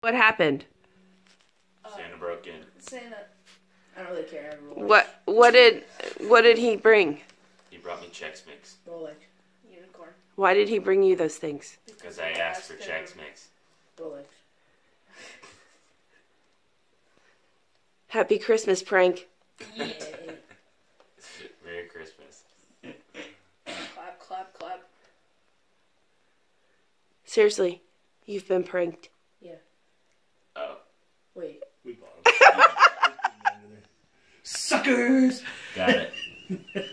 What happened? Santa broke in. Santa. I don't really care. What did he bring? He brought me Chex Mix. Rolex. Unicorn. Why did he bring you those things? Because I asked for Chex Mix. Rolex. Happy Christmas, Prank. Yeah. Merry Christmas. Clap, clap, clap. Seriously, you've been pranked. Yeah. Oh. Wait. We bought them. Suckers! Got it.